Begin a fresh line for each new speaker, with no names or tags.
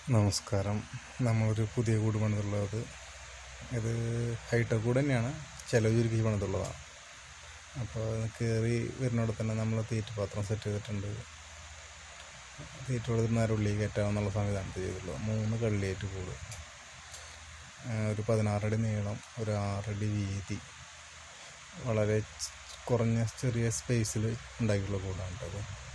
നമസ്കാരം. നമ്മളൊരു പുതിയ കൂട് പണിതുള്ളത്. ഇത് ഹൈടെക് കൂട് തന്നെയാണ്, ചിലവ് ചുരുക്കി പണിതുള്ളതാണ്. അപ്പോൾ കയറി വരുന്നവിടെ തന്നെ നമ്മൾ തീറ്റപാത്രം സെറ്റ് ചെയ്തിട്ടുണ്ട്. തീറ്റ കൊടുത്തിട്ട് നേരെ ഉള്ളിൽ കയറ്റാമെന്നുള്ള സംവിധാനത്തിൽ ചെയ്തിട്ടുള്ളത്. 3 കള്ളിയായിട്ട് കൂട്, ഒരു 16 അടി നീളം, ഒരു 6 അടി വീതി, വളരെ കുറഞ്ഞ ചെറിയ സ്പേസിൽ ഉണ്ടാക്കിയിട്ടുള്ള കൂടാണ് അത്.